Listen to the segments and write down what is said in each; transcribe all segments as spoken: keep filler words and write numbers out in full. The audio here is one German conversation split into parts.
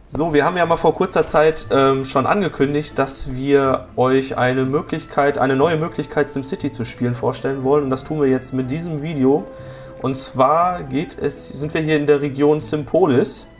So, wir haben ja mal vor kurzer Zeit ähm, schon angekündigt, dass wir euch eine Möglichkeit, eine neue Möglichkeit, SimCity zu spielen, vorstellen wollen. Und das tun wir jetzt mit diesem Video. Und zwar geht es, sind wir hier in der Region Simpolis.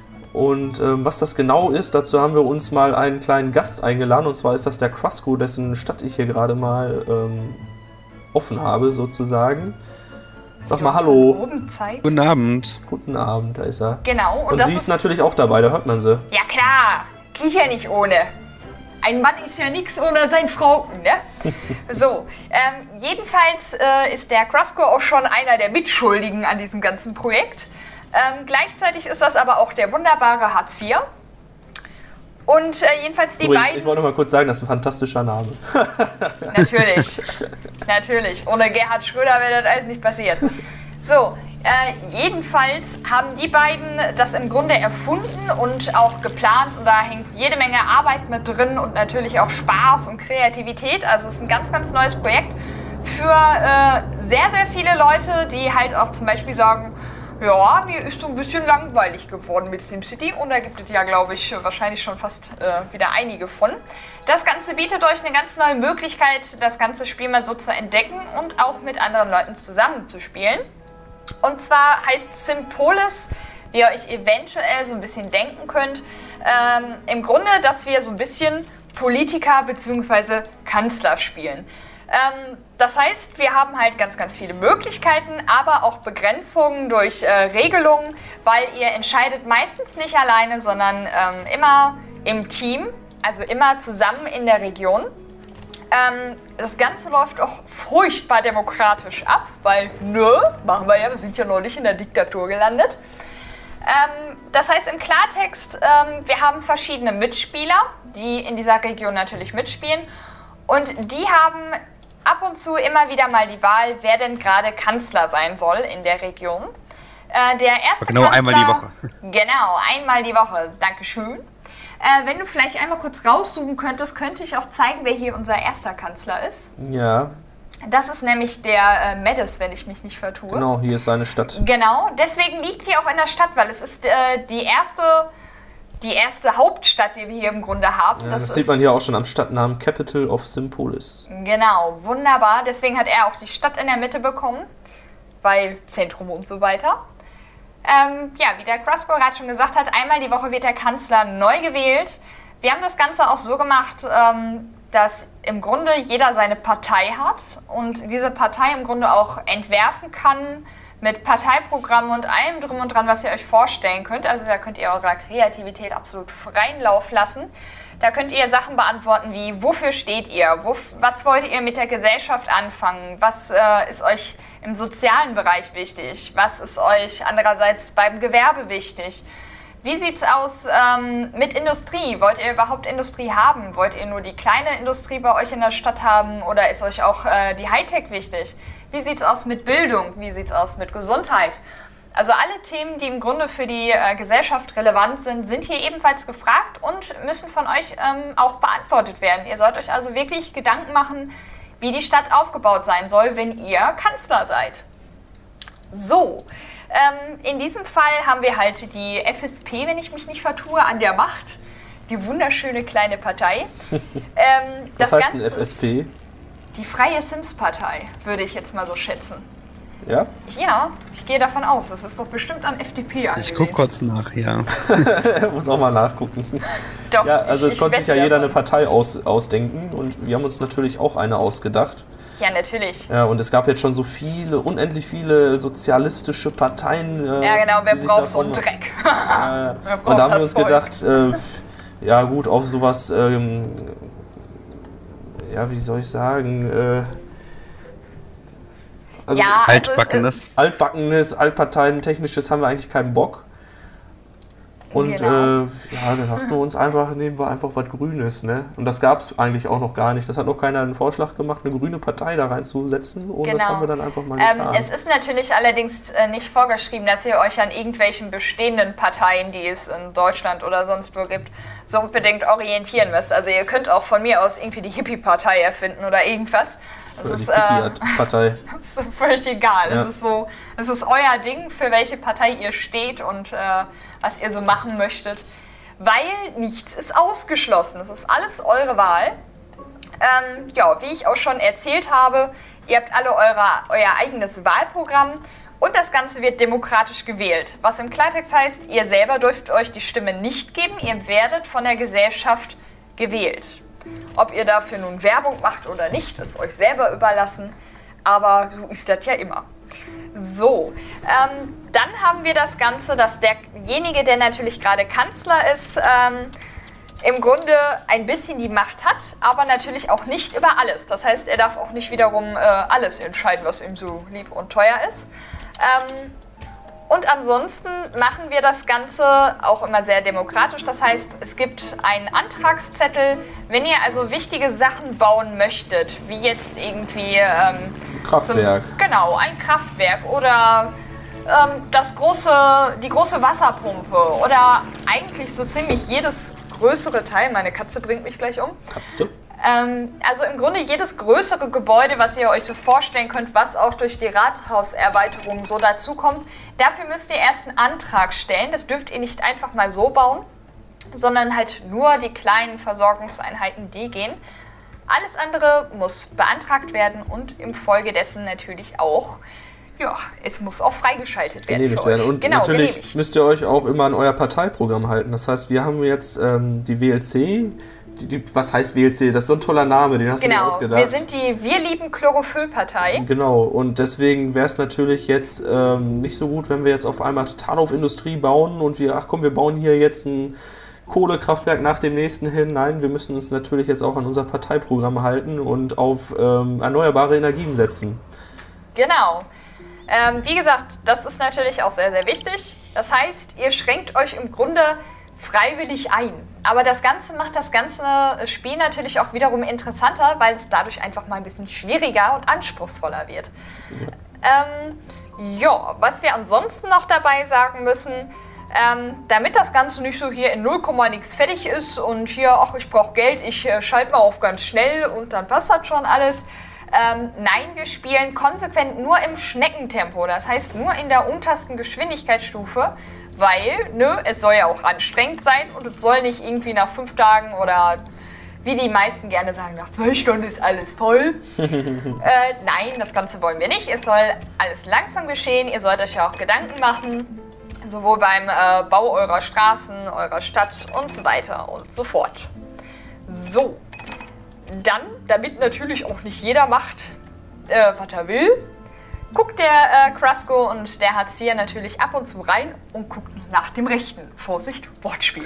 Und ähm, was das genau ist, dazu haben wir uns mal einen kleinen Gast eingeladen. Und zwar ist das der Krasko, dessen Stadt ich hier gerade mal ähm, offen habe, sozusagen. Sag mal Hallo. Guten Abend. Guten Abend, da ist er. Genau. Und, und sie ist, ist natürlich auch dabei, da hört man sie. Ja klar, geht ja nicht ohne. Ein Mann ist ja nichts ohne sein Frauken, ne? So, ähm, jedenfalls äh, ist der Krasko auch schon einer der Mitschuldigen an diesem ganzen Projekt. Ähm, gleichzeitig ist das aber auch der wunderbare Hartz vier. Und äh, jedenfalls die Übrigens, beiden... Ich wollte noch mal kurz sagen, das ist ein fantastischer Name. Natürlich, natürlich. Ohne Gerhard Schröder wäre das alles nicht passiert. So, äh, jedenfalls haben die beiden das im Grunde erfunden und auch geplant. Und da hängt jede Menge Arbeit mit drin und natürlich auch Spaß und Kreativität. Also es ist ein ganz, ganz neues Projekt für äh, sehr, sehr viele Leute, die halt auch zum Beispiel sagen... Ja, mir ist so ein bisschen langweilig geworden mit SimCity und da gibt es ja, glaube ich, wahrscheinlich schon fast äh, wieder einige von. Das Ganze bietet euch eine ganz neue Möglichkeit, das ganze Spiel mal so zu entdecken und auch mit anderen Leuten zusammen zu spielen. Und zwar heißt Simpolis, wie ihr euch eventuell so ein bisschen denken könnt, ähm, im Grunde, dass wir so ein bisschen Politiker bzw. Kanzler spielen. Ähm, das heißt, wir haben halt ganz, ganz viele Möglichkeiten, aber auch Begrenzungen durch äh, Regelungen, weil ihr entscheidet meistens nicht alleine, sondern ähm, immer im Team, also immer zusammen in der Region. Ähm, das Ganze läuft auch furchtbar demokratisch ab, weil, nö, machen wir ja, wir sind ja noch nicht in der Diktatur gelandet. Ähm, das heißt im Klartext, ähm, wir haben verschiedene Mitspieler, die in dieser Region natürlich mitspielen und die haben ab und zu immer wieder mal die Wahl, wer denn gerade Kanzler sein soll in der Region. Äh, der erste genau Kanzler, einmal die Woche. Genau, einmal die Woche. Dankeschön. Äh, wenn du vielleicht einmal kurz rauszoomen könntest, könnte ich auch zeigen, wer hier unser erster Kanzler ist. Ja. Das ist nämlich der äh, Medes, wenn ich mich nicht vertue. Genau, hier ist seine Stadt. Genau, deswegen liegt hier auch in der Stadt, weil es ist äh, die erste... Die erste Hauptstadt, die wir hier im Grunde haben. Ja, das das ist, sieht man hier auch schon am Stadtnamen Capital of Simpolis. Genau, wunderbar. Deswegen hat er auch die Stadt in der Mitte bekommen, weil Zentrum und so weiter. Ähm, ja, wie der Krasko gerade schon gesagt hat, einmal die Woche wird der Kanzler neu gewählt. Wir haben das Ganze auch so gemacht, ähm, dass im Grunde jeder seine Partei hat und diese Partei im Grunde auch entwerfen kann, mit Parteiprogrammen und allem drum und dran, was ihr euch vorstellen könnt. Also da könnt ihr eurer Kreativität absolut freien Lauf lassen. Da könnt ihr Sachen beantworten wie, wofür steht ihr? Wo, was wollt ihr mit der Gesellschaft anfangen? Was äh, ist euch im sozialen Bereich wichtig? Was ist euch andererseits beim Gewerbe wichtig? Wie sieht es aus ähm, mit Industrie? Wollt ihr überhaupt Industrie haben? Wollt ihr nur die kleine Industrie bei euch in der Stadt haben oder ist euch auch äh, die Hightech wichtig? Wie sieht es aus mit Bildung? Wie sieht es aus mit Gesundheit? Also alle Themen, die im Grunde für die äh, Gesellschaft relevant sind, sind hier ebenfalls gefragt und müssen von euch ähm, auch beantwortet werden. Ihr sollt euch also wirklich Gedanken machen, wie die Stadt aufgebaut sein soll, wenn ihr Kanzler seid. So, ähm, in diesem Fall haben wir halt die F S P, wenn ich mich nicht vertue, an der Macht. Die wunderschöne kleine Partei. ähm, Was das heißt Ganze ein F S P? Die Freie Sims-Partei, würde ich jetzt mal so schätzen. Ja? Ja, ich gehe davon aus. Das ist doch bestimmt an F D P angelehnt. Ich gucke kurz nach, ja. Muss auch mal nachgucken. Doch, ja, also ich, es konnte ich sich ja jeder davon. eine Partei aus, ausdenken und wir haben uns natürlich auch eine ausgedacht. Ja, natürlich. Ja, und es gab jetzt schon so viele, unendlich viele sozialistische Parteien. Äh, Ja, genau, wer die sich braucht so davon- einen Dreck? Äh, Wer und braucht da haben wir uns das Zeug? gedacht, äh, ja gut, auf sowas, ähm, ja, wie soll ich sagen, äh, also Ja, also es, Altbackenes. altbackenes, altparteientechnisches haben wir eigentlich keinen Bock. Und Genau. äh, ja, dann dachten wir uns einfach, nehmen wir einfach was Grünes, ne? Und das gab es eigentlich auch noch gar nicht. Das hat noch keiner einen Vorschlag gemacht, eine grüne Partei da reinzusetzen. Und das Genau. haben wir dann einfach mal ähm, getan. es ist natürlich allerdings äh, nicht vorgeschrieben, dass ihr euch an irgendwelchen bestehenden Parteien, die es in Deutschland oder sonst wo gibt, so unbedingt orientieren müsst. Also ihr könnt auch von mir aus irgendwie die Hippie-Partei erfinden oder irgendwas. Das Oder die ist, äh, Pipi-Partei. das ist völlig egal. Ja. Es ist so, es ist euer Ding, für welche Partei ihr steht und äh, was ihr so machen möchtet. weil nichts ist ausgeschlossen. Das ist alles eure Wahl. Ähm, ja, wie ich auch schon erzählt habe, ihr habt alle eure, euer eigenes Wahlprogramm und das Ganze wird demokratisch gewählt. Was im Klartext heißt, ihr selber dürft euch die Stimme nicht geben, ihr werdet von der Gesellschaft gewählt. Ob ihr dafür nun Werbung macht oder nicht, ist euch selber überlassen, aber so ist das ja immer. So, ähm, dann haben wir das Ganze, dass derjenige, der natürlich gerade Kanzler ist, ähm, im Grunde ein bisschen die Macht hat, aber natürlich auch nicht über alles. Das heißt, er darf auch nicht wiederum äh, alles entscheiden, was ihm so lieb und teuer ist. Ähm, und ansonsten machen wir das Ganze auch immer sehr demokratisch. Das heißt, es gibt einen Antragszettel. Wenn ihr also wichtige Sachen bauen möchtet, wie jetzt irgendwie ähm, Kraftwerk. Zum, genau, ein Kraftwerk oder ähm, das große, die große Wasserpumpe oder eigentlich so ziemlich jedes größere Teil. Meine Katze bringt mich gleich um. Katze? Ähm, also im Grunde jedes größere Gebäude, was ihr euch so vorstellen könnt, was auch durch die Rathauserweiterung so dazukommt, dafür müsst ihr erst einen Antrag stellen. Das dürft ihr nicht einfach mal so bauen, sondern halt nur die kleinen Versorgungseinheiten, die gehen. Alles andere muss beantragt werden und im Folge dessen natürlich auch, ja, es muss auch freigeschaltet werden. Genehmigt für euch. werden. Und genau, natürlich genehmigt. müsst ihr euch auch immer an euer Parteiprogramm halten. Das heißt, wir haben jetzt ähm, die W L C. Die, die, was heißt W L C? Das ist so ein toller Name, den hast genau, du dir ausgedacht. wir sind die Wir lieben Chlorophyllpartei. Genau, und deswegen wäre es natürlich jetzt ähm, nicht so gut, wenn wir jetzt auf einmal total auf Industrie bauen und wir, ach komm, wir bauen hier jetzt ein Kohlekraftwerk nach dem nächsten hin. Nein, wir müssen uns natürlich jetzt auch an unser Parteiprogramm halten und auf ähm, erneuerbare Energien setzen. Genau. Ähm, wie gesagt, das ist natürlich auch sehr, sehr wichtig. Das heißt, ihr schränkt euch im Grunde freiwillig ein. Aber das Ganze macht das ganze Spiel natürlich auch wiederum interessanter, weil es dadurch einfach mal ein bisschen schwieriger und anspruchsvoller wird. Ja, ähm, ja was wir ansonsten noch dabei sagen müssen, ähm, damit das Ganze nicht so hier in null Komma nix fertig ist und hier, ach, ich brauche Geld, ich äh, schalte mal auf ganz schnell und dann passt das schon alles. Ähm, nein, wir spielen konsequent nur im Schneckentempo, das heißt nur in der untersten Geschwindigkeitsstufe, weil, ne, es soll ja auch anstrengend sein und es soll nicht irgendwie nach fünf Tagen oder wie die meisten gerne sagen, nach zwei Stunden ist alles voll. äh, nein, das Ganze wollen wir nicht, es soll alles langsam geschehen, ihr sollt euch ja auch Gedanken machen, sowohl beim äh, Bau eurer Straßen, eurer Stadt und so weiter und so fort. So. Dann, damit natürlich auch nicht jeder macht, äh, was er will, guckt der äh, Krasko und der Hartz vier natürlich ab und zu rein und guckt nach dem Rechten. Vorsicht, Wortspiel.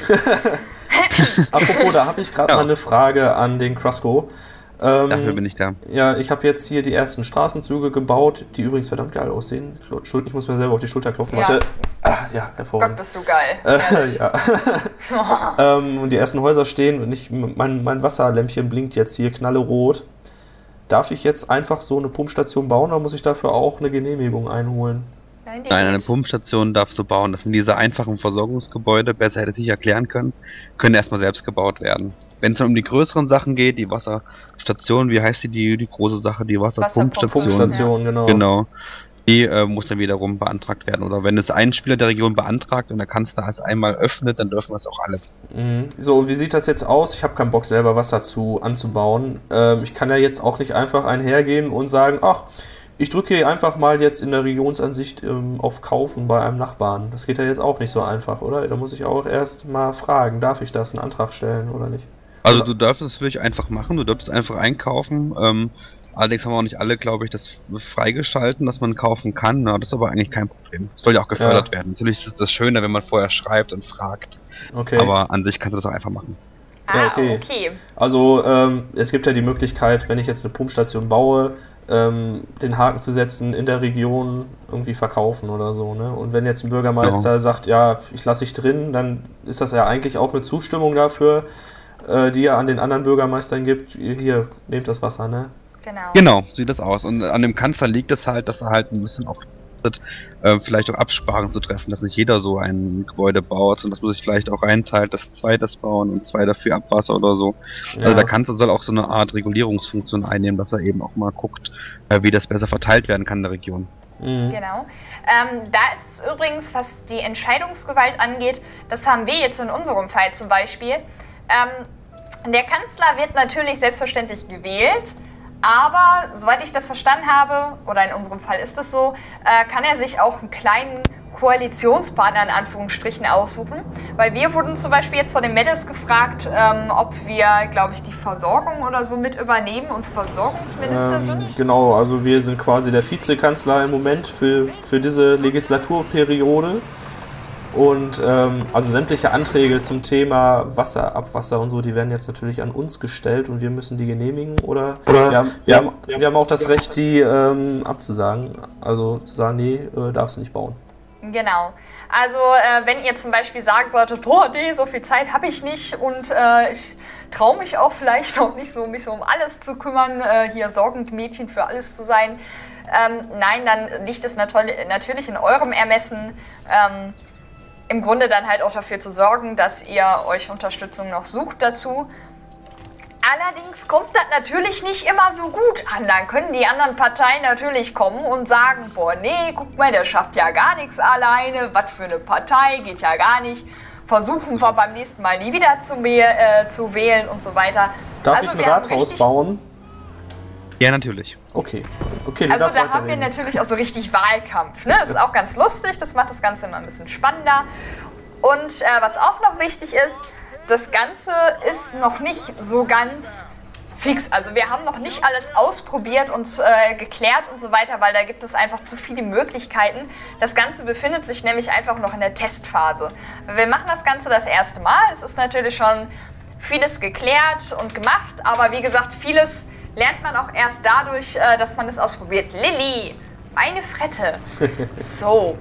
Apropos, da habe ich gerade ja. mal eine Frage an den Krasko. Ähm, Dafür bin ich da. Ja, ich habe jetzt hier die ersten Straßenzüge gebaut, die übrigens verdammt geil aussehen. Ich muss mir selber auf die Schulter klopfen. Ja. Warte. Ah, ja, hervorragend. Gott, bist du geil. Äh, ja. ähm, und die ersten Häuser stehen und ich, mein, mein Wasserlämpchen blinkt jetzt hier knallerot. Darf ich jetzt einfach so eine Pumpstation bauen oder muss ich dafür auch eine Genehmigung einholen? Nein, Nein, eine Pumpstation darfst du bauen. Das sind diese einfachen Versorgungsgebäude, besser hätte ich nicht erklären können, können erstmal selbst gebaut werden. Wenn es dann um die größeren Sachen geht, die Wasserstation, wie heißt die, die, die große Sache, die Wasserpumpstation? Pumpstation, genau. Genau. Die äh, muss dann wiederum beantragt werden. Oder wenn es ein Spieler der Region beantragt und der Kanzler es einmal öffnet, dann dürfen es auch alle. Mhm. So, wie sieht das jetzt aus? Ich habe keinen Bock, selber Wasser zu anzubauen. Ähm, ich kann ja jetzt auch nicht einfach einhergehen und sagen, ach, ich drücke hier einfach mal jetzt in der Regionsansicht ähm, auf Kaufen bei einem Nachbarn. Das geht ja jetzt auch nicht so einfach, oder? Da muss ich auch erst mal fragen, darf ich das, einen Antrag stellen oder nicht? Also du darfst es wirklich einfach machen, du darfst einfach einkaufen. Ähm, allerdings haben auch nicht alle, glaube ich, das freigeschalten, dass man kaufen kann. Na, das ist aber eigentlich kein Problem. Das soll ja auch gefördert Ja. werden. Natürlich ist das schöner, wenn man vorher schreibt und fragt. Okay. Aber an sich kannst du das auch einfach machen. Ah, Ja, okay. okay. Also ähm, es gibt ja die Möglichkeit, wenn ich jetzt eine Pumpstation baue, ähm, den Haken zu setzen, in der Region irgendwie verkaufen oder so, ne? Und wenn jetzt ein Bürgermeister Genau. sagt, ja, ich lasse dich drin, dann ist das ja eigentlich auch eine Zustimmung dafür, äh, die er an den anderen Bürgermeistern gibt. Hier, nehmt das Wasser, ne? Genau. Genau, sieht das aus. Und an dem Kanzler liegt es halt, dass er halt ein bisschen auch äh, vielleicht auch Absprachen zu treffen, dass nicht jeder so ein Gebäude baut und dass man sich vielleicht auch einteilt, dass zwei das bauen und zwei dafür Abwasser oder so. Ja. Also der Kanzler soll auch so eine Art Regulierungsfunktion einnehmen, dass er eben auch mal guckt, äh, wie das besser verteilt werden kann in der Region. Mhm. Genau. Ähm, da ist es übrigens, was die Entscheidungsgewalt angeht, das haben wir jetzt in unserem Fall zum Beispiel. Ähm, der Kanzler wird natürlich selbstverständlich gewählt, aber soweit ich das verstanden habe, oder in unserem Fall ist es so, äh, kann er sich auch einen kleinen Koalitionspartner in Anführungsstrichen aussuchen, weil wir wurden zum Beispiel jetzt von den Medes gefragt, ähm, ob wir, glaube ich, die Versorgung oder so mit übernehmen und Versorgungsminister ähm, sind. Genau, also wir sind quasi der Vizekanzler im Moment für, für diese Legislaturperiode und ähm, also sämtliche Anträge zum Thema Wasser, Abwasser und so, die werden jetzt natürlich an uns gestellt und wir müssen die genehmigen oder, oder wir, haben, wir, ja, haben, wir haben auch das Recht, die ähm, abzusagen, also zu sagen, nee, äh, darfst du nicht bauen. Genau. Also äh, wenn ihr zum Beispiel sagen solltet, boah, nee, so viel Zeit habe ich nicht und äh, ich traue mich auch vielleicht noch nicht so, mich so um alles zu kümmern, äh, hier sorgend Mädchen für alles zu sein. Ähm, nein, dann liegt es nat- natürlich in eurem Ermessen, ähm, im Grunde dann halt auch dafür zu sorgen, dass ihr euch Unterstützung noch sucht dazu. Allerdings kommt das natürlich nicht immer so gut an. Dann können die anderen Parteien natürlich kommen und sagen, boah, nee, guck mal, der schafft ja gar nichts alleine, was für eine Partei, geht ja gar nicht. Versuchen wir beim nächsten Mal nie wieder zu, äh, zu wählen und so weiter. Darf also ich ein Rathaus bauen? Ja, natürlich. Okay. okay also da haben wir natürlich auch so richtig Wahlkampf. Ne? Das ist auch ganz lustig, das macht das Ganze immer ein bisschen spannender. Und äh, was auch noch wichtig ist, das Ganze ist noch nicht so ganz fix. Also wir haben noch nicht alles ausprobiert und äh, geklärt und so weiter, weil da gibt es einfach zu viele Möglichkeiten. Das Ganze befindet sich nämlich einfach noch in der Testphase. Wir machen das Ganze das erste Mal. Es ist natürlich schon vieles geklärt und gemacht, aber wie gesagt, vieles lernt man auch erst dadurch, äh, dass man es ausprobiert. Lilly, meine Frette. So.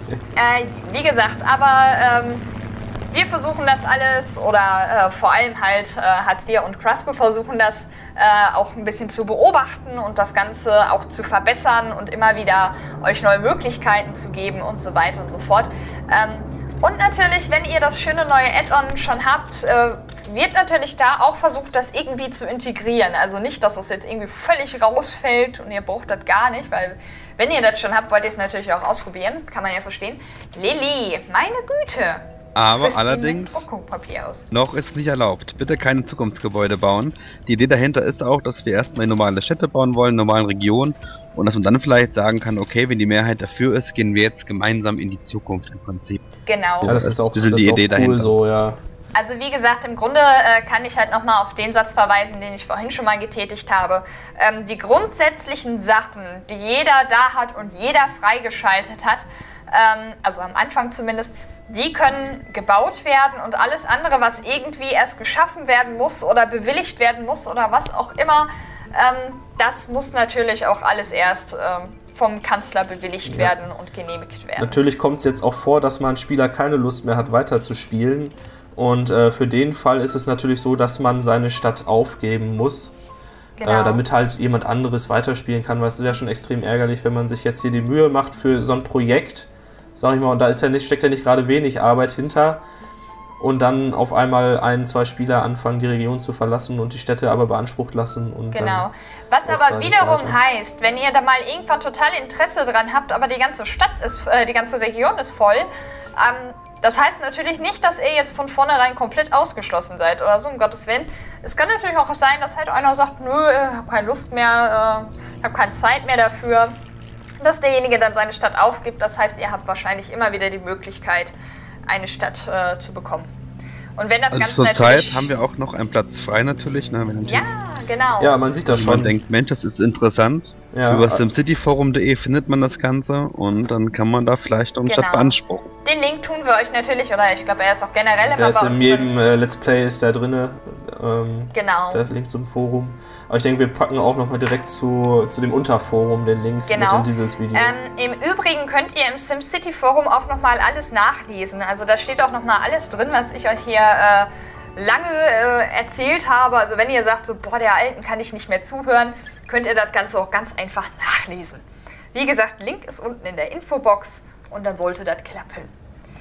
Äh, wie gesagt, aber... Ähm, Wir versuchen das alles, oder äh, vor allem halt äh, Hatvir und Krasko versuchen das äh, auch ein bisschen zu beobachten und das Ganze auch zu verbessern und immer wieder euch neue Möglichkeiten zu geben und so weiter und so fort. Ähm, und natürlich, wenn ihr das schöne neue Add-on schon habt, äh, wird natürlich da auch versucht, das irgendwie zu integrieren. Also nicht, dass es jetzt irgendwie völlig rausfällt und ihr braucht das gar nicht, weil wenn ihr das schon habt, wollt ihr es natürlich auch ausprobieren. Kann man ja verstehen. Lilly, meine Güte! Aber allerdings, aus. noch ist nicht erlaubt. Bitte keine Zukunftsgebäude bauen. Die Idee dahinter ist auch, dass wir erstmal normale Städte bauen wollen, normalen Regionen. Und dass man dann vielleicht sagen kann, okay, wenn die Mehrheit dafür ist, gehen wir jetzt gemeinsam in die Zukunft im Prinzip. Genau. Ja, das ist auch, das das die ist Idee auch cool dahinter. so, ja. Also wie gesagt, im Grunde äh, kann ich halt nochmal auf den Satz verweisen, den ich vorhin schon mal getätigt habe. Ähm, die grundsätzlichen Sachen, die jeder da hat und jeder freigeschaltet hat, ähm, also am Anfang zumindest, die können gebaut werden und alles andere, was irgendwie erst geschaffen werden muss oder bewilligt werden muss oder was auch immer, ähm, das muss natürlich auch alles erst ähm, vom Kanzler bewilligt ja. werden und genehmigt werden. Natürlich kommt es jetzt auch vor, dass man Spieler keine Lust mehr hat, weiter zu spielen. Und äh, für den Fall ist es natürlich so, dass man seine Stadt aufgeben muss, genau. äh, damit halt jemand anderes weiterspielen kann. Weil es wäre schon extrem ärgerlich, wenn man sich jetzt hier die Mühe macht für so ein Projekt, sag ich mal, und da ist ja nicht, steckt ja nicht gerade wenig Arbeit hinter und dann auf einmal ein, zwei Spieler anfangen, die Region zu verlassen und die Städte aber beansprucht lassen. Und genau. Was aber wiederum heißt, wenn ihr da mal irgendwann total Interesse dran habt, aber die ganze Stadt ist, äh, die ganze Region ist voll, ähm, das heißt natürlich nicht, dass ihr jetzt von vornherein komplett ausgeschlossen seid oder so, um Gottes Willen. Es kann natürlich auch sein, dass halt einer sagt, nö, ich habe keine Lust mehr, äh, ich habe keine Zeit mehr dafür, dass derjenige dann seine Stadt aufgibt. Das heißt, ihr habt wahrscheinlich immer wieder die Möglichkeit, eine Stadt äh, zu bekommen. Und wenn das also Ganze zur natürlich... Zeit haben wir auch noch einen Platz frei natürlich. Ne, wenn ja, genau. Ja, man sieht das schon. Man denkt, Mensch, das ist interessant. Ja, über simcityforum punkt de findet man das Ganze und dann kann man da vielleicht auch eine genau. Stadt beanspruchen. Den Link tun wir euch natürlich, oder ich glaube, er ist auch generell immer der bei ist uns in jedem äh, Let's Play ist der drin. Ähm, genau. Der Link zum Forum. Aber ich denke, wir packen auch nochmal direkt zu, zu dem Unterforum den Link genau. mit in dieses Video. Ähm, Im Übrigen könnt ihr im SimCity Forum auch nochmal alles nachlesen. Also da steht auch nochmal alles drin, was ich euch hier äh, lange äh, erzählt habe. Also wenn ihr sagt, so, boah, der Alten kann ich nicht mehr zuhören, könnt ihr das Ganze auch ganz einfach nachlesen. Wie gesagt, Link ist unten in der Infobox und dann sollte das klappen.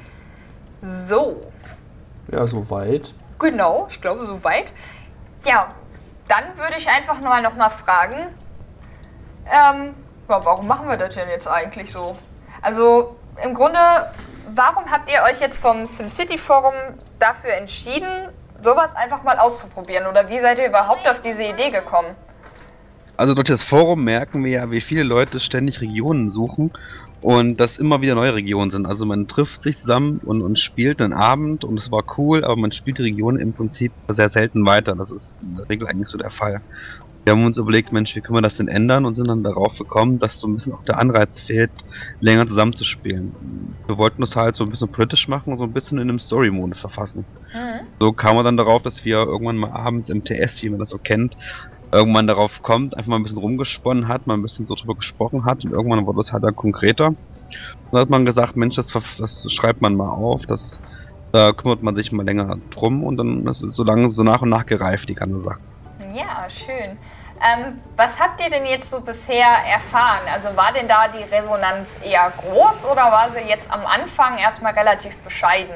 So. Ja, soweit. Genau, ich glaube soweit. Ja, dann würde ich einfach mal noch mal fragen, ähm, ja, warum machen wir das denn jetzt eigentlich so? Also im Grunde, warum habt ihr euch jetzt vom SimCity Forum dafür entschieden, sowas einfach mal auszuprobieren? Oder wie seid ihr überhaupt auf diese Idee gekommen? Also durch das Forum merken wir ja, wie viele Leute ständig Regionen suchen und dass immer wieder neue Regionen sind. Also man trifft sich zusammen und, und spielt einen Abend und es war cool, aber man spielt die Region im Prinzip sehr selten weiter. Das ist in der Regel eigentlich so der Fall. Wir haben uns überlegt, Mensch, wie können wir das denn ändern und sind dann darauf gekommen, dass so ein bisschen auch der Anreiz fehlt, länger zusammenzuspielen. Wir wollten das halt so ein bisschen politisch machen und so ein bisschen in einem Story-Modus verfassen. Mhm. So kam man dann darauf, dass wir irgendwann mal abends im T S, wie man das so kennt, irgendwann darauf kommt, einfach mal ein bisschen rumgesponnen hat, mal ein bisschen so drüber gesprochen hat und irgendwann wurde es halt dann konkreter. Dann hat man gesagt, Mensch, das, das schreibt man mal auf, das, da kümmert man sich mal länger drum und dann ist es so lange so nach und nach gereift, die ganze Sache. Ja, schön. Ähm, was habt ihr denn jetzt so bisher erfahren? Also war denn da die Resonanz eher groß oder war sie jetzt am Anfang erstmal relativ bescheiden?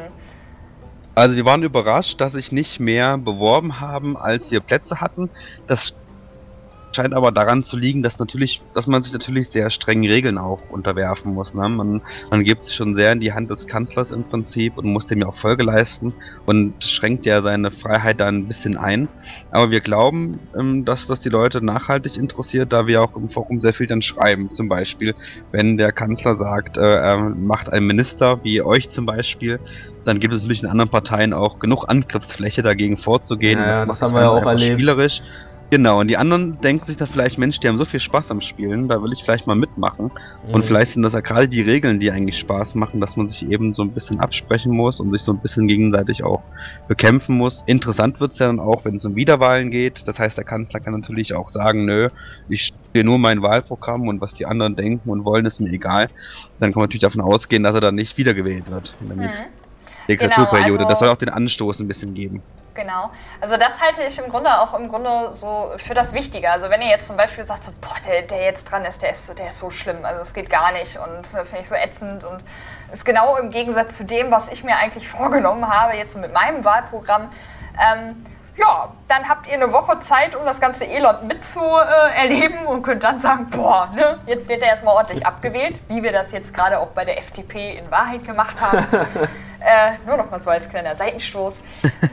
Also wir waren überrascht, dass sich nicht mehr beworben haben, als wir Plätze hatten. Das scheint aber daran zu liegen, dass natürlich, dass man sich natürlich sehr strengen Regeln auch unterwerfen muss. Ne? Man, man gibt sich schon sehr in die Hand des Kanzlers im Prinzip und muss dem ja auch Folge leisten und schränkt ja seine Freiheit da ein bisschen ein. Aber wir glauben, ähm, dass das die Leute nachhaltig interessiert, da wir auch im Forum sehr viel dann schreiben. Zum Beispiel, wenn der Kanzler sagt, äh, er macht einen Minister, wie euch zum Beispiel, dann gibt es natürlich in anderen Parteien auch genug Angriffsfläche dagegen vorzugehen. Ja, das, das haben wir ja auch erlebt. Spielerisch. Genau, und die anderen denken sich dann vielleicht, Mensch, die haben so viel Spaß am Spielen, da will ich vielleicht mal mitmachen. Mhm. Und vielleicht sind das ja gerade die Regeln, die eigentlich Spaß machen, dass man sich eben so ein bisschen absprechen muss und sich so ein bisschen gegenseitig auch bekämpfen muss. Interessant wird's ja dann auch, wenn es um Wiederwahlen geht. Das heißt, der Kanzler kann natürlich auch sagen, nö, ich spiele nur mein Wahlprogramm und was die anderen denken und wollen, ist mir egal. Dann kann man natürlich davon ausgehen, dass er dann nicht wiedergewählt wird in der mhm. nächsten Legislaturperiode. Genau, also das soll auch den Anstoß ein bisschen geben. Genau. Also das halte ich im Grunde auch im Grunde so für das Wichtige. Also wenn ihr jetzt zum Beispiel sagt, so, boah, der, der jetzt dran ist, der ist, der ist so schlimm, also es geht gar nicht und äh, finde ich so ätzend und ist genau im Gegensatz zu dem, was ich mir eigentlich vorgenommen habe, jetzt mit meinem Wahlprogramm. Ähm, ja, dann habt ihr eine Woche Zeit, um das ganze Elend mitzuerleben äh, und könnt dann sagen, boah, ne, jetzt wird er erstmal ordentlich abgewählt, wie wir das jetzt gerade auch bei der F D P in Wahrheit gemacht haben. Äh, nur noch mal so als kleiner Seitenstoß.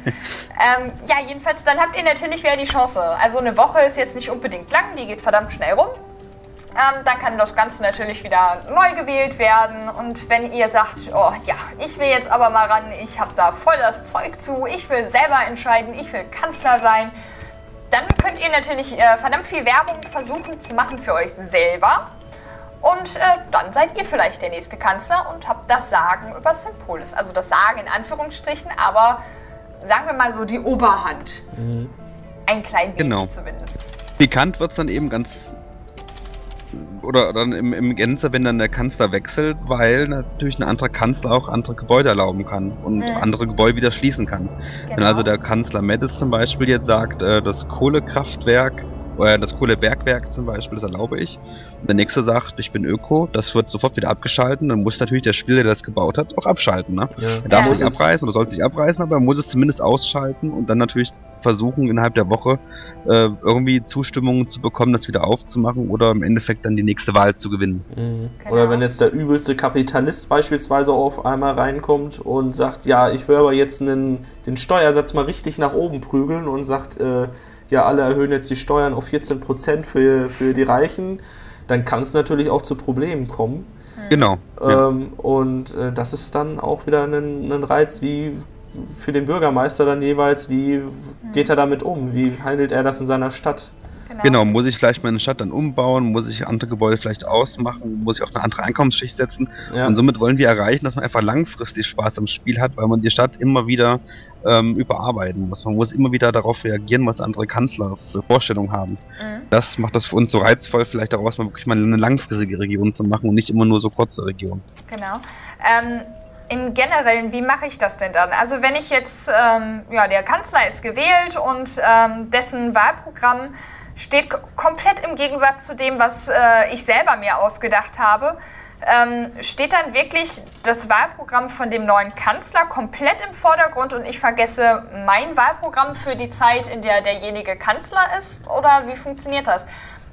ähm, ja, jedenfalls, dann habt ihr natürlich wieder die Chance. Also eine Woche ist jetzt nicht unbedingt lang, die geht verdammt schnell rum. Ähm, dann kann das Ganze natürlich wieder neu gewählt werden. Und wenn ihr sagt, oh ja, ich will jetzt aber mal ran, ich habe da voll das Zeug zu, ich will selber entscheiden, ich will Kanzler sein, dann könnt ihr natürlich äh, verdammt viel Werbung versuchen zu machen für euch selber. Und äh, dann seid ihr vielleicht der nächste Kanzler und habt das Sagen über Simpolis. Also das Sagen in Anführungsstrichen, aber sagen wir mal so die Oberhand. Mhm. Ein klein wenig genau. Zumindest. Bekannt wird es dann eben ganz... Oder dann im, im Gänze, wenn dann der Kanzler wechselt, weil natürlich ein anderer Kanzler auch andere Gebäude erlauben kann und mhm. andere Gebäude wieder schließen kann. Genau. Wenn also der Kanzler Mettis zum Beispiel jetzt sagt, äh, das Kohlekraftwerk, oder das Kohlebergwerk zum Beispiel, das erlaube ich. Und der nächste sagt, ich bin Öko, das wird sofort wieder abgeschalten, dann muss natürlich der Spieler, der das gebaut hat, auch abschalten. Ne? Ja. Er darf ja. es nicht abreißen oder sollte sich abreißen, aber er muss es zumindest ausschalten und dann natürlich versuchen, innerhalb der Woche äh, irgendwie Zustimmungen zu bekommen, das wieder aufzumachen oder im Endeffekt dann die nächste Wahl zu gewinnen. Mhm. Genau. Oder wenn jetzt der übelste Kapitalist beispielsweise auf einmal reinkommt und sagt, ja, ich will aber jetzt einen, den Steuersatz mal richtig nach oben prügeln und sagt, äh, ja, alle erhöhen jetzt die Steuern auf vierzehn Prozent für, für die Reichen, dann kann es natürlich auch zu Problemen kommen. Genau. Ähm, ja. Und äh, das ist dann auch wieder ein, ein Reiz, wie für den Bürgermeister dann jeweils, wie geht er damit um? Wie handelt er das in seiner Stadt? Genau. Genau, muss ich vielleicht meine Stadt dann umbauen, muss ich andere Gebäude vielleicht ausmachen, muss ich auf eine andere Einkommensschicht setzen. Ja. Und somit wollen wir erreichen, dass man einfach langfristig Spaß am Spiel hat, weil man die Stadt immer wieder ähm, überarbeiten muss. Man muss immer wieder darauf reagieren, was andere Kanzler für Vorstellungen haben. Mhm. Das macht das für uns so reizvoll, vielleicht daraus mal wirklich mal eine langfristige Region zu machen und nicht immer nur so kurze Regionen. Genau. Ähm Im Generellen, wie mache ich das denn dann? Also wenn ich jetzt, ähm, ja, der Kanzler ist gewählt und ähm, dessen Wahlprogramm steht komplett im Gegensatz zu dem, was äh, ich selber mir ausgedacht habe, ähm, steht dann wirklich das Wahlprogramm von dem neuen Kanzler komplett im Vordergrund und ich vergesse mein Wahlprogramm für die Zeit, in der derjenige Kanzler ist? Oder wie funktioniert das?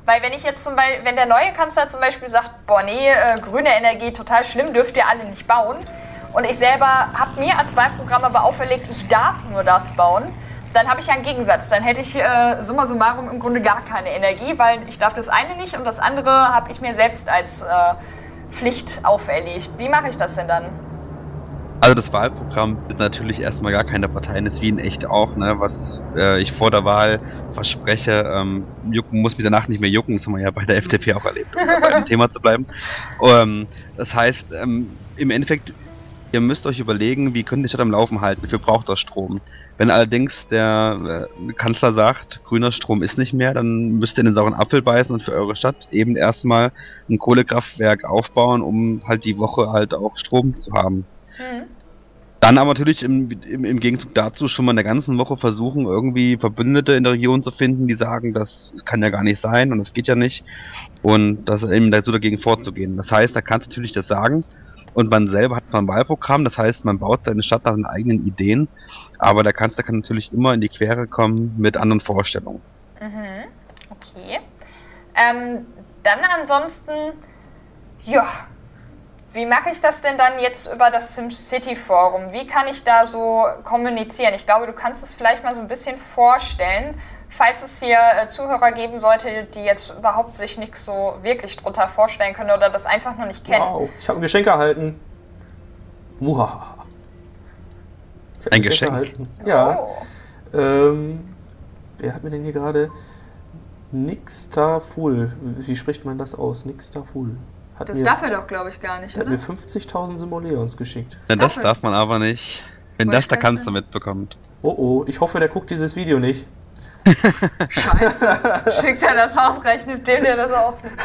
Weil wenn ich jetzt zum Beispiel, wenn der neue Kanzler zum Beispiel sagt, boah nee, äh, grüne Energie total schlimm, dürft ihr alle nicht bauen. Und ich selber habe mir A zwei Programm aber auferlegt, ich darf nur das bauen. Dann habe ich ja einen Gegensatz. Dann hätte ich äh, summa summarum im Grunde gar keine Energie, weil ich darf das eine nicht und das andere habe ich mir selbst als äh, Pflicht auferlegt. Wie mache ich das denn dann? Also das Wahlprogramm wird natürlich erstmal gar keine Parteien, ist wie in echt auch, ne, was äh, ich vor der Wahl verspreche, ähm, jucken muss mich danach nicht mehr jucken, das haben wir ja bei der F D P auch erlebt, um bei dem Thema zu bleiben. Ähm, das heißt, ähm, im Endeffekt, ihr müsst euch überlegen, wie könnt ihr die Stadt am Laufen halten, wofür braucht ihr Strom. Wenn allerdings der äh, Kanzler sagt, grüner Strom ist nicht mehr, dann müsst ihr in den sauren Apfel beißen und für eure Stadt eben erstmal ein Kohlekraftwerk aufbauen, um halt die Woche halt auch Strom zu haben. Mhm. Dann aber natürlich im, im, im Gegenzug dazu schon mal in der ganzen Woche versuchen, irgendwie Verbündete in der Region zu finden, die sagen, das kann ja gar nicht sein und das geht ja nicht und das eben dazu dagegen vorzugehen. Das heißt, da kannst du natürlich das sagen und man selber hat ein Wahlprogramm, das heißt, man baut seine Stadt nach seinen eigenen Ideen, aber der Kanzler kann natürlich immer in die Quere kommen mit anderen Vorstellungen. Mhm. Okay. Ähm, dann ansonsten, ja... Wie mache ich das denn dann jetzt über das SimCity Forum? Wie kann ich da so kommunizieren? Ich glaube, du kannst es vielleicht mal so ein bisschen vorstellen, falls es hier äh, Zuhörer geben sollte, die jetzt überhaupt sich nichts so wirklich drunter vorstellen können oder das einfach noch nicht kennen. Wow, ich habe ein Geschenk erhalten. Muhaha. Ein, ein Geschenk? Erhalten. Ja. Oh. Ähm, wer hat mir denn hier gerade... Nixtaful. Wie spricht man das aus? Nixtaful. Hat das mir, darf er doch, glaube ich, gar nicht, oder? Hat mir fünfzigtausend Simoleons geschickt. Ja, das darf man aber nicht. Wenn Wo das der Kanzler mitbekommt. Oh oh, ich hoffe, der guckt dieses Video nicht. Scheiße. Schickt er das ausgerechnet, dem der das aufnimmt.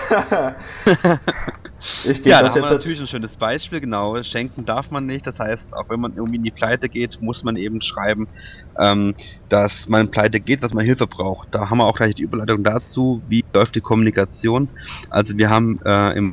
Ich gebe ja, das da jetzt haben wir natürlich ein schönes Beispiel, genau. Schenken darf man nicht, das heißt, auch wenn man irgendwie in die Pleite geht, muss man eben schreiben, ähm, dass man in Pleite geht, dass man Hilfe braucht. Da haben wir auch gleich die Überleitung dazu, wie läuft die Kommunikation. Also wir haben äh, im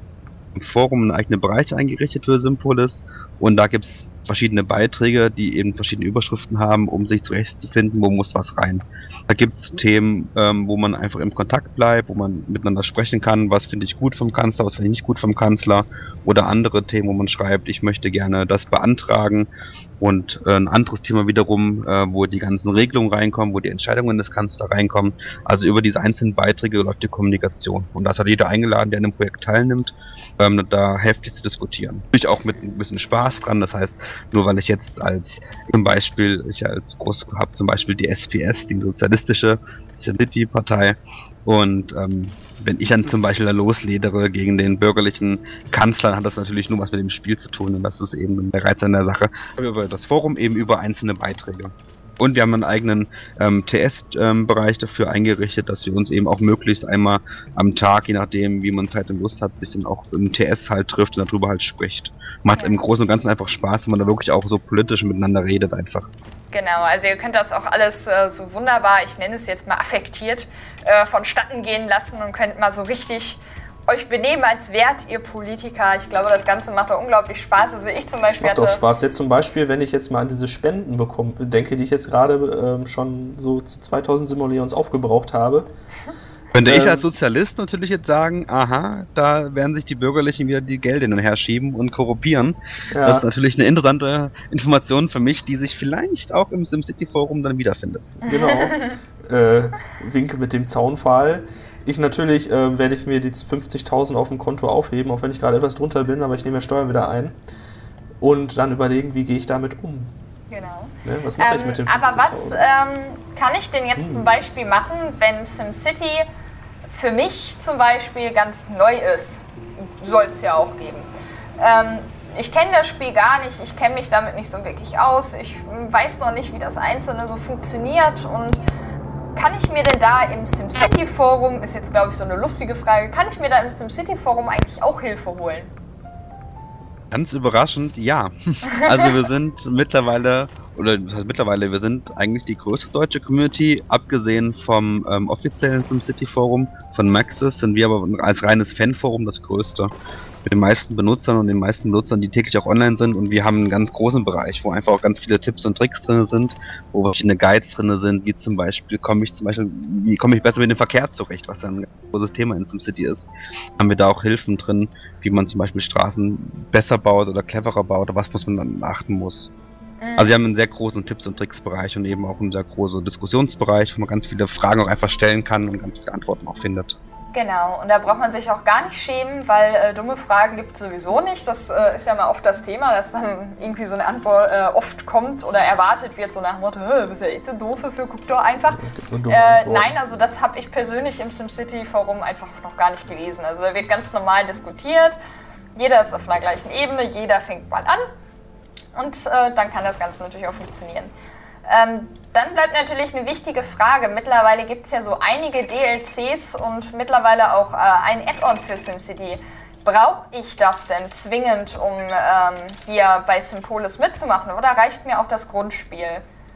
im Forum einen eigenen Bereich eingerichtet für Sympolis und da gibt es verschiedene Beiträge, die eben verschiedene Überschriften haben, um sich zurechtzufinden, wo muss was rein. Da gibt es Themen, ähm, wo man einfach im Kontakt bleibt, wo man miteinander sprechen kann, was finde ich gut vom Kanzler, was finde ich nicht gut vom Kanzler, oder andere Themen, wo man schreibt, ich möchte gerne das beantragen, und äh, ein anderes Thema wiederum, äh, wo die ganzen Regelungen reinkommen, wo die Entscheidungen des Kanzlers reinkommen. Also über diese einzelnen Beiträge läuft die Kommunikation. Und das hat jeder eingeladen, der an dem Projekt teilnimmt, ähm, da heftig zu diskutieren. Natürlich auch mit ein bisschen Spaß dran, das heißt, nur weil ich jetzt als, im Beispiel, ich als groß habe zum Beispiel die S P S, die sozialistische SimCity-Partei, und ähm, wenn ich dann zum Beispiel da losledere gegen den bürgerlichen Kanzler, dann hat das natürlich nur was mit dem Spiel zu tun, und das ist eben der Reiz an der Sache. Über das Forum eben über einzelne Beiträge. Und wir haben einen eigenen ähm, T S-Bereich ähm, dafür eingerichtet, dass wir uns eben auch möglichst einmal am Tag, je nachdem wie man Zeit und Lust hat, sich dann auch im T S halt trifft und darüber halt spricht. Macht ja im Großen und Ganzen einfach Spaß, wenn man da wirklich auch so politisch miteinander redet einfach. Genau, also ihr könnt das auch alles äh, so wunderbar, ich nenne es jetzt mal affektiert, äh, vonstatten gehen lassen und könnt mal so richtig euch benehmen, als wärt ihr Politiker. Ich glaube, das Ganze macht doch unglaublich Spaß. Also ich zum Beispiel macht hatte... Macht auch Spaß. Jetzt zum Beispiel, wenn ich jetzt mal an diese Spenden bekomme, denke, die ich jetzt gerade ähm, schon so zu zweitausend Simoleons aufgebraucht habe. Könnte ähm, ich als Ähm, Sozialist natürlich jetzt sagen, aha, da werden sich die Bürgerlichen wieder die Gelder hin und her schieben und korrumpieren. Ja. Das ist natürlich eine interessante Information für mich, die sich vielleicht auch im SimCity-Forum dann wiederfindet. Genau. äh, Winke mit dem Zaunpfahl. Ich natürlich äh, werde ich mir die fünfzigtausend auf dem Konto aufheben, auch wenn ich gerade etwas drunter bin, aber ich nehme ja Steuern wieder ein. Und dann überlegen, wie gehe ich damit um. Genau. Ne, was mache ähm, ich mit den Aber was fünfzigtausend? ähm, kann ich denn jetzt hm. zum Beispiel machen, wenn SimCity für mich zum Beispiel ganz neu ist? Soll es ja auch geben. Ähm, ich kenne das Spiel gar nicht, ich kenne mich damit nicht so wirklich aus, ich weiß noch nicht, wie das Einzelne so funktioniert, und kann ich mir denn da im SimCity-Forum, ist jetzt glaube ich so eine lustige Frage, kann ich mir da im SimCity-Forum eigentlich auch Hilfe holen? Ganz überraschend, ja. Also wir sind mittlerweile, oder das heißt mittlerweile, wir sind eigentlich die größte deutsche Community, abgesehen vom ähm, offiziellen SimCity-Forum von Maxis, sind wir aber als reines Fanforum das größte. mit den meisten Benutzern und den meisten Nutzern, die täglich auch online sind, und wir haben einen ganz großen Bereich, wo einfach auch ganz viele Tipps und Tricks drin sind, wo verschiedene Guides drin sind, wie zum Beispiel, komme ich zum Beispiel, wie komme ich besser mit dem Verkehr zurecht, was ja ein großes Thema in SimCity ist. Haben wir da auch Hilfen drin, wie man zum Beispiel Straßen besser baut oder cleverer baut, oder was muss man dann beachten muss. Also wir haben einen sehr großen Tipps- und Tricks-Bereich und eben auch einen sehr großen Diskussionsbereich, wo man ganz viele Fragen auch einfach stellen kann und ganz viele Antworten auch findet. Genau, und da braucht man sich auch gar nicht schämen, weil äh, dumme Fragen gibt es sowieso nicht. Das äh, ist ja mal oft das Thema, dass dann irgendwie so eine Antwort äh, oft kommt oder erwartet wird, so nach dem Motto, bist ja echt doof dafür, guck doch einfach. Äh, nein, also das habe ich persönlich im SimCity-Forum einfach noch gar nicht gelesen. Also da wird ganz normal diskutiert, jeder ist auf einer gleichen Ebene, jeder fängt mal an und äh, dann kann das Ganze natürlich auch funktionieren. Ähm, dann bleibt natürlich eine wichtige Frage. Mittlerweile gibt es ja so einige D L Cs und mittlerweile auch äh, ein Add-on für SimCity. Brauche ich das denn zwingend, um ähm, hier bei Simpolis mitzumachen, oder reicht mir auch das Grundspiel?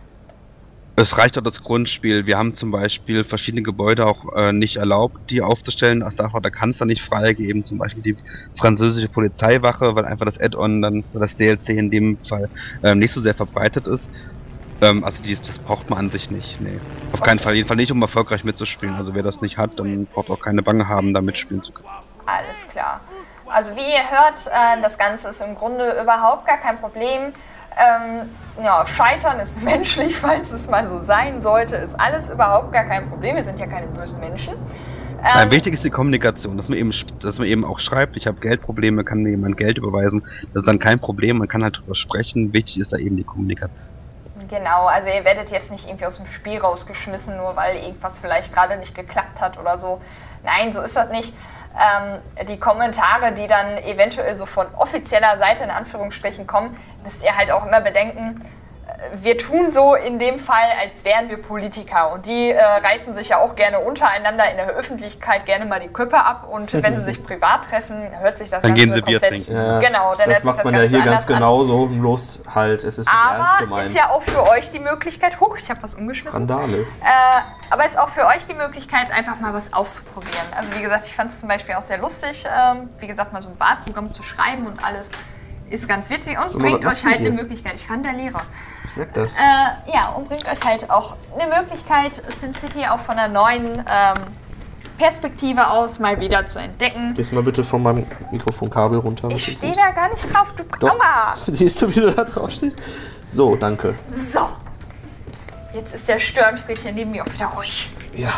Es reicht auch das Grundspiel. Wir haben zum Beispiel verschiedene Gebäude auch äh, nicht erlaubt, die aufzustellen. Als Sache, da kann es dann nicht freigeben. Zum Beispiel die französische Polizeiwache, weil einfach das Add-on dann, das D L C in dem Fall äh, nicht so sehr verbreitet ist. Ähm, also die, das braucht man an sich nicht, nee. Auf keinen Fall, jeden Fall nicht, um erfolgreich mitzuspielen. Also wer das nicht hat, dann braucht auch keine Bange haben, da mitspielen zu können. Alles klar. Also wie ihr hört, äh, das Ganze ist im Grunde überhaupt gar kein Problem. Ähm, ja, Scheitern ist menschlich, falls es mal so sein sollte, ist alles überhaupt gar kein Problem. Wir sind ja keine bösen Menschen. Ähm, ja, wichtig ist die Kommunikation, dass man eben, dass man eben auch schreibt, ich habe Geldprobleme, kann mir jemand Geld überweisen. Das ist dann kein Problem, man kann halt drüber sprechen. Wichtig ist da eben die Kommunikation. Genau, also ihr werdet jetzt nicht irgendwie aus dem Spiel rausgeschmissen, nur weil irgendwas vielleicht gerade nicht geklappt hat oder so. Nein, so ist das nicht. Ähm, die Kommentare, die dann eventuell so von offizieller Seite in Anführungsstrichen kommen, müsst ihr halt auch immer bedenken, wir tun so in dem Fall, als wären wir Politiker, und die äh, reißen sich ja auch gerne untereinander in der Öffentlichkeit gerne mal die Köpfe ab, und wenn sie sich privat treffen, hört sich das dann Ganze gehen sie komplett... Bier trinken. Ja, genau, dann das macht das man Ganze ja hier ganz an. genauso, bloß halt, es ist nicht ernst Aber gemeint. ist ja auch für euch die Möglichkeit, hoch, ich habe was umgeschmissen. Randale. Äh, aber ist auch für euch die Möglichkeit, einfach mal was auszuprobieren. Also wie gesagt, ich fand es zum Beispiel auch sehr lustig, ähm, wie gesagt, mal so ein Wahlprogramm zu schreiben und alles ist ganz witzig und So, bringt was euch halt hier? eine Möglichkeit. Ich randaliere. Das. Äh, ja, und bringt euch halt auch eine Möglichkeit, SimCity auch von einer neuen ähm, Perspektive aus mal wieder zu entdecken. Gehst mal bitte von meinem Mikrofonkabel runter. Ich stehe da gar nicht drauf, du Doch. Aua! Siehst du, wie du da drauf stehst? So, danke. So. Jetzt ist der Störenfried hier neben mir auch wieder ruhig. Ja.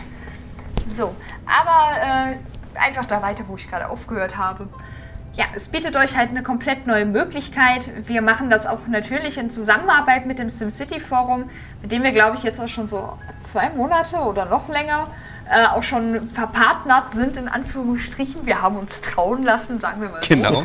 So, aber äh, einfach da weiter, wo ich gerade aufgehört habe. Ja, es bietet euch halt eine komplett neue Möglichkeit. Wir machen das auch natürlich in Zusammenarbeit mit dem SimCity-Forum, mit dem wir, glaube ich, jetzt auch schon so zwei Monate oder noch länger äh, auch schon verpartnert sind, in Anführungsstrichen. Wir haben uns trauen lassen, sagen wir mal so. Genau.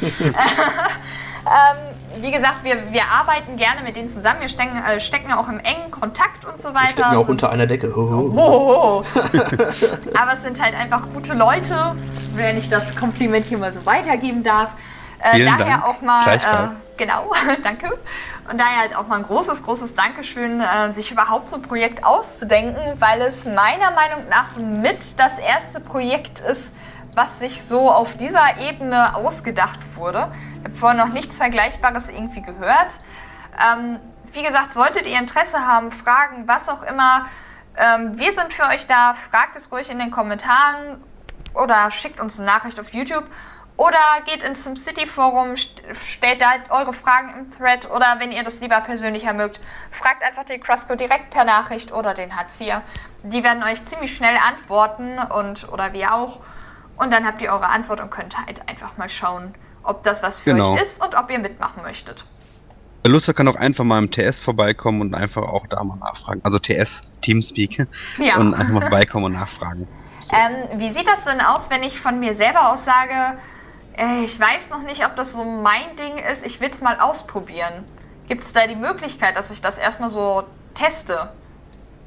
ähm, wie gesagt, wir, wir arbeiten gerne mit denen zusammen. Wir stecken, äh, stecken auch im engen Kontakt und so weiter. Wir stecken auch sind, unter einer Decke. Oh. Oh. Aber es sind halt einfach gute Leute, wenn ich das Kompliment hier mal so weitergeben darf. Äh, Vielen daher Dank. auch mal, äh, Gleichfalls. genau, danke. Und daher halt auch mal ein großes, großes Dankeschön, äh, sich überhaupt so ein Projekt auszudenken, weil es meiner Meinung nach so mit das erste Projekt ist, was sich so auf dieser Ebene ausgedacht wurde. Ich habe vorher noch nichts Vergleichbares irgendwie gehört. Ähm, wie gesagt, solltet ihr Interesse haben, Fragen, was auch immer, ähm, wir sind für euch da. Fragt es ruhig in den Kommentaren oder schickt uns eine Nachricht auf YouTube. Oder geht ins SimCity-Forum, st stellt da eure Fragen im Thread, oder wenn ihr das lieber persönlicher mögt, fragt einfach den Krusco direkt per Nachricht oder den Hartz vier. Die werden euch ziemlich schnell antworten, und oder wir auch. Und dann habt ihr eure Antwort und könnt halt einfach mal schauen, ob das was für Genau. euch ist und ob ihr mitmachen möchtet. Wer Lust hat, kann auch einfach mal im T S vorbeikommen und einfach auch da mal nachfragen. Also T S, Teamspeak. Ja. Und einfach mal vorbeikommen und nachfragen. Ähm, wie sieht das denn aus, wenn ich von mir selber aus sage, äh, ich weiß noch nicht, ob das so mein Ding ist, ich will es mal ausprobieren. Gibt es da die Möglichkeit, dass ich das erstmal so teste?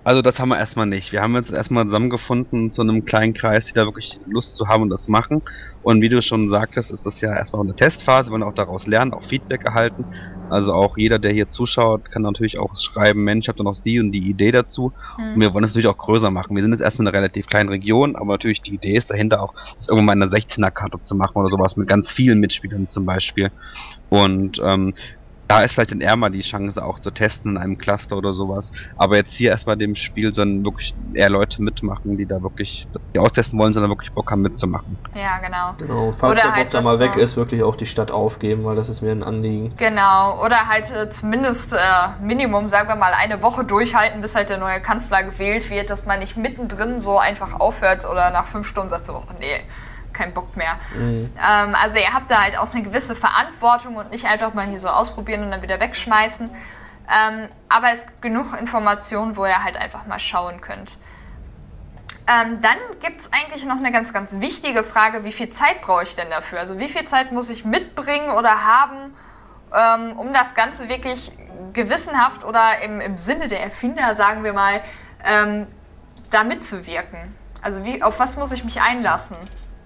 Also das haben wir erstmal nicht. Wir haben jetzt erstmal zusammengefunden zu einem kleinen Kreis, die da wirklich Lust zu haben und das machen. Und wie du schon sagtest, ist das ja erstmal eine Testphase, wir wollen auch daraus lernen, auch Feedback erhalten. Also auch jeder, der hier zuschaut, kann natürlich auch schreiben, Mensch, ich habe da noch die und die Idee dazu. Mhm. Und wir wollen es natürlich auch größer machen. Wir sind jetzt erstmal in einer relativ kleinen Region, aber natürlich die Idee ist dahinter auch, das irgendwann mal in einer sechzehner-Karte zu machen oder sowas mit ganz vielen Mitspielern zum Beispiel. Und ähm, da ist vielleicht dann eher mal die Chance auch zu testen in einem Cluster oder sowas. Aber jetzt hier erstmal dem Spiel sollen wirklich eher Leute mitmachen, die da wirklich, die austesten wollen, sondern wirklich Bock haben mitzumachen. Ja, genau. Genau, falls oder der Bock halt da mal weg so ist, wirklich auch die Stadt aufgeben, weil das ist mir ein Anliegen. Genau, oder halt äh, zumindest äh, Minimum, sagen wir mal, eine Woche durchhalten, bis halt der neue Kanzler gewählt wird, dass man nicht mittendrin so einfach aufhört oder nach fünf Stunden sagt so, oh, nee, kein Bock mehr. Mhm. Ähm, also ihr habt da halt auch eine gewisse Verantwortung und nicht einfach mal hier so ausprobieren und dann wieder wegschmeißen. Ähm, aber es gibt genug Informationen, wo ihr halt einfach mal schauen könnt. Ähm, dann gibt es eigentlich noch eine ganz, ganz wichtige Frage, wie viel Zeit brauche ich denn dafür? Also wie viel Zeit muss ich mitbringen oder haben, ähm, um das Ganze wirklich gewissenhaft oder im, im Sinne der Erfinder, sagen wir mal, ähm, da mitzuwirken? Also wie, auf was muss ich mich einlassen?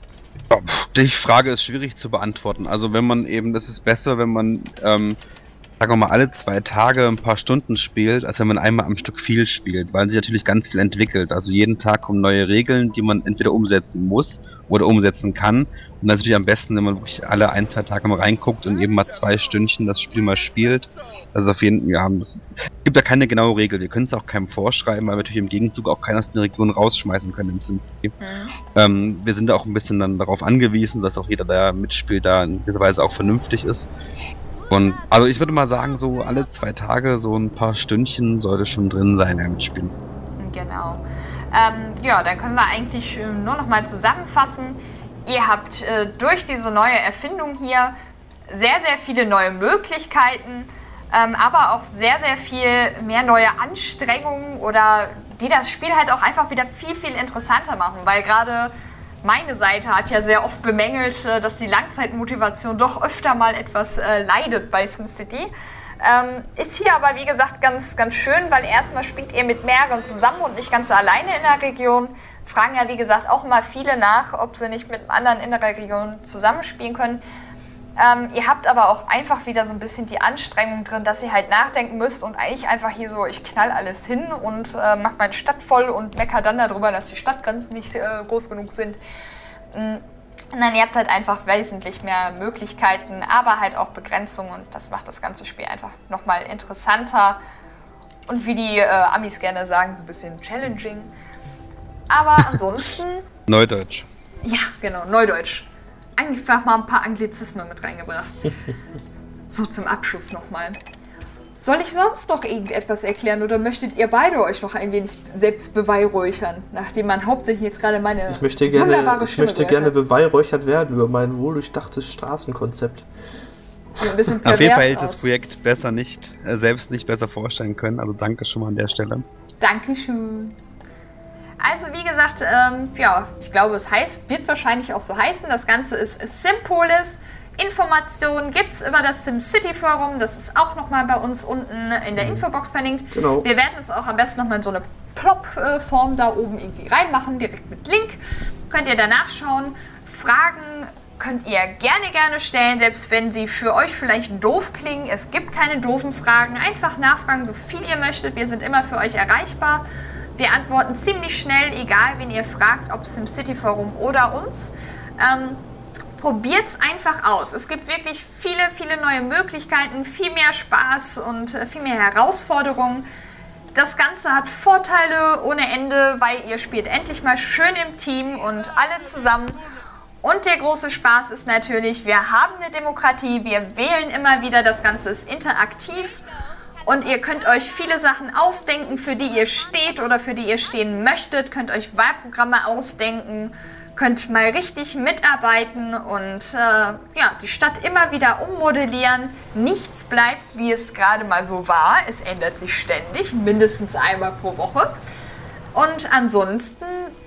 Die Frage ist schwierig zu beantworten. Also wenn man eben, das ist besser, wenn man, ähm, sagen wir mal, alle zwei Tage ein paar Stunden spielt, als wenn man einmal am Stück viel spielt, weil sich natürlich ganz viel entwickelt. Also jeden Tag kommen neue Regeln, die man entweder umsetzen muss oder umsetzen kann. Und das ist natürlich am besten, wenn man wirklich alle ein, zwei Tage mal reinguckt und eben mal zwei Stündchen das Spiel mal spielt. Also auf jeden Fall, ja, es gibt da keine genaue Regel. Wir können es auch keinem vorschreiben, weil wir natürlich im Gegenzug auch keiner aus der Region rausschmeißen können im SimCity. Mhm. Ähm, wir sind da auch ein bisschen dann darauf angewiesen, dass auch jeder, der mitspielt, da in gewisser Weise auch vernünftig ist. Und also ich würde mal sagen, so alle zwei Tage so ein paar Stündchen sollte schon drin sein im Mitspielen. Genau. Ähm, ja, dann können wir eigentlich äh, nur noch mal zusammenfassen. Ihr habt äh, durch diese neue Erfindung hier sehr, sehr viele neue Möglichkeiten, ähm, aber auch sehr, sehr viel mehr neue Anstrengungen oder die das Spiel halt auch einfach wieder viel, viel interessanter machen, weil gerade meine Seite hat ja sehr oft bemängelt, äh, dass die Langzeitmotivation doch öfter mal etwas äh, leidet bei SimCity. Ähm, ist hier aber wie gesagt ganz, ganz schön, weil erstmal spielt ihr mit mehreren zusammen und nicht ganz alleine in der Region. Fragen ja wie gesagt auch mal viele nach, ob sie nicht mit anderen in der Region zusammenspielen können. Ähm, ihr habt aber auch einfach wieder so ein bisschen die Anstrengung drin, dass ihr halt nachdenken müsst und eigentlich einfach hier so, ich knall alles hin und äh, mach meine Stadt voll und mecker dann darüber, dass die Stadtgrenzen nicht äh, groß genug sind. Mhm. Nein, ihr habt halt einfach wesentlich mehr Möglichkeiten, aber halt auch Begrenzungen und das macht das ganze Spiel einfach nochmal interessanter und wie die äh, Amis gerne sagen, so ein bisschen challenging. Aber ansonsten... Neudeutsch. Ja, genau, Neudeutsch. Einfach mal ein paar Anglizismen mit reingebracht. So zum Abschluss nochmal. Soll ich sonst noch irgendetwas erklären oder möchtet ihr beide euch noch ein wenig selbst beweihräuchern, nachdem man hauptsächlich jetzt gerade meine ich möchte gerne, wunderbare ich Stimme möchte gerne beweihräuchert werden über mein wohldurchdachtes Straßenkonzept. Sieht ein bisschen Auf jeden Fall pervers hätte ich das aus. Projekt besser nicht, äh, selbst nicht besser vorstellen können, also danke schon mal an der Stelle. Dankeschön. Also wie gesagt, ähm, ja, ich glaube es heißt, wird wahrscheinlich auch so heißen, das Ganze ist Simpolis. Informationen gibt es über das SimCity Forum, das ist auch nochmal bei uns unten in der Infobox verlinkt. Genau. Wir werden es auch am besten nochmal in so eine Plop-Form da oben irgendwie reinmachen, direkt mit Link. Könnt ihr da nachschauen. Fragen könnt ihr gerne, gerne stellen, selbst wenn sie für euch vielleicht doof klingen. Es gibt keine doofen Fragen, einfach nachfragen, so viel ihr möchtet. Wir sind immer für euch erreichbar. Wir antworten ziemlich schnell, egal wen ihr fragt, ob SimCity Forum oder uns. Ähm, Probiert es einfach aus. Es gibt wirklich viele, viele neue Möglichkeiten, viel mehr Spaß und äh, viel mehr Herausforderungen. Das Ganze hat Vorteile ohne Ende, weil ihr spielt endlich mal schön im Team und alle zusammen. Und der große Spaß ist natürlich, wir haben eine Demokratie, wir wählen immer wieder, das Ganze ist interaktiv. Und ihr könnt euch viele Sachen ausdenken, für die ihr steht oder für die ihr stehen möchtet. Könnt euch Wahlprogramme ausdenken, könnt mal richtig mitarbeiten und äh, ja, die Stadt immer wieder ummodellieren. Nichts bleibt, wie es gerade mal so war. Es ändert sich ständig, mindestens einmal pro Woche. Und ansonsten,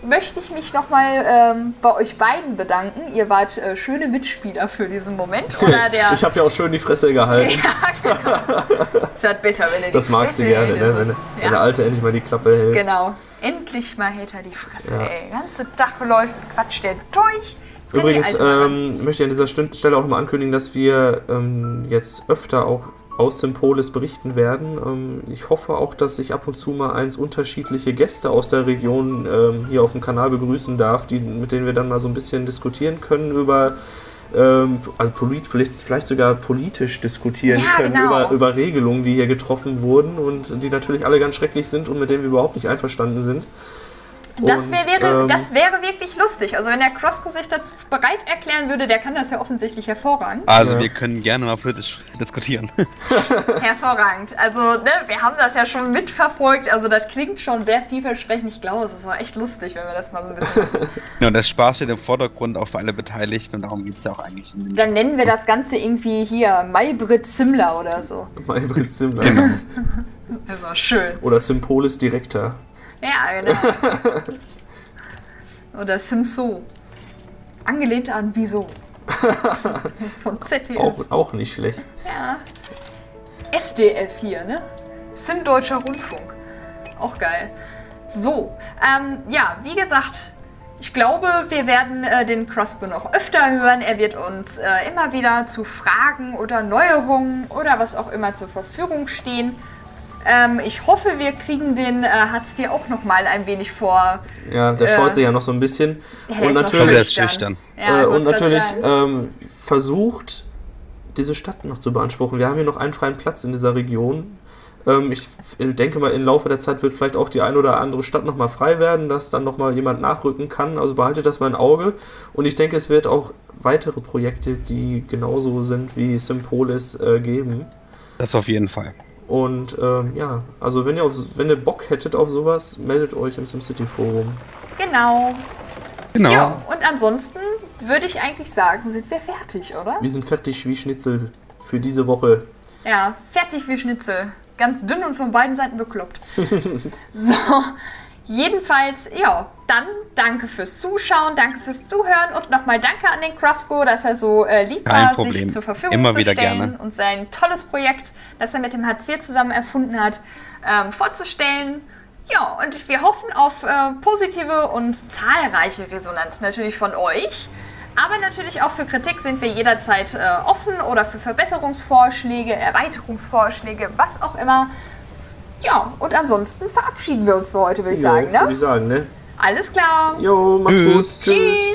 möchte ich mich nochmal ähm, bei euch beiden bedanken. Ihr wart äh, schöne Mitspieler für diesen Moment. Oder der Ich habe ja auch schön die Fresse gehalten. ja, genau. Ist halt besser, wenn er die Das magst du gerne, hält, ne? ist wenn, es- wenn der Alte endlich mal die Klappe hält. Genau. Endlich mal hält er die Fresse, Ja. ey. Der ganze Tag läuft, quatscht der durch. Jetzt kann Übrigens die Alte mal ran. ähm, möchte ich an dieser Stund- Stelle auch nochmal ankündigen, dass wir ähm, jetzt öfter auch aus Simpolis berichten werden. Ähm, ich hoffe auch, dass ich ab und zu mal eins unterschiedliche Gäste aus der Region ähm, hier auf dem Kanal begrüßen darf, die, mit denen wir dann mal so ein bisschen diskutieren können über, ähm, also polit, vielleicht, vielleicht sogar politisch diskutieren Ja, können genau. über, über Regelungen, die hier getroffen wurden und die natürlich alle ganz schrecklich sind und mit denen wir überhaupt nicht einverstanden sind. Das, Und, wär, wäre, ähm, das wäre wirklich lustig. Also wenn der Crossco sich dazu bereit erklären würde, der kann das ja offensichtlich hervorragend. Also Ja. wir können gerne mal politisch diskutieren. Hervorragend. Also ne, wir haben das ja schon mitverfolgt. Also das klingt schon sehr vielversprechend. Ich glaube, es ist auch echt lustig, wenn wir das mal so ein bisschen... Ja, und der Spaß steht im Vordergrund auch für alle Beteiligten und darum geht es ja auch eigentlich. In dem Dann nennen wir das Ganze irgendwie hier Maybrit Simler oder so. Maybrit Simler. Also schön. Oder Simpolis Direktor. Ja, genau. Oder Simso. Angelehnt an Wieso. Von Z D F. Auch, auch nicht schlecht. Ja. S D F hier, ne? Sim Deutscher Rundfunk. Auch geil. So, ähm, ja, wie gesagt, ich glaube, wir werden äh, den Crossbow noch öfter hören. Er wird uns äh, immer wieder zu Fragen oder Neuerungen oder was auch immer zur Verfügung stehen. Ähm, ich hoffe, wir kriegen den äh, Hatz vier auch noch mal ein wenig vor. Ja, der Äh, scheut sich ja noch so ein bisschen. Der und ist noch natürlich, Der ist schüchtern. Ja, äh, ich und wollt's grad natürlich sagen. ähm, versucht, diese Stadt noch zu beanspruchen. Wir haben hier noch einen freien Platz in dieser Region. Ähm, ich denke mal, im Laufe der Zeit wird vielleicht auch die ein oder andere Stadt nochmal frei werden, dass dann nochmal jemand nachrücken kann. Also behaltet das mal im Auge. Und ich denke, es wird auch weitere Projekte, die genauso sind wie Simpolis, äh, geben. Das auf jeden Fall. Und ähm, ja, also wenn ihr, auf, wenn ihr Bock hättet auf sowas, meldet euch im SimCity Forum. Genau. Genau. Ja, und ansonsten würde ich eigentlich sagen, sind wir fertig, oder? Wir sind fertig wie Schnitzel für diese Woche. Ja, fertig wie Schnitzel. Ganz dünn und von beiden Seiten bekloppt. So, jedenfalls, ja, dann danke fürs Zuschauen, danke fürs Zuhören und nochmal danke an den Crossco, dass er so äh, lieb Kein war, Problem. sich zur Verfügung Immer zu wieder stellen gerne. und sein tolles Projekt, das er mit dem Hartz vier zusammen erfunden hat, ähm, vorzustellen. Ja, und wir hoffen auf äh, positive und zahlreiche Resonanz natürlich von euch. Aber natürlich auch für Kritik sind wir jederzeit äh, offen oder für Verbesserungsvorschläge, Erweiterungsvorschläge, was auch immer. Ja, und ansonsten verabschieden wir uns für heute, würde ich sagen, Würde ne? ich sagen, ne? Alles klar. Jo, macht's Tschüss. gut. Tschüss.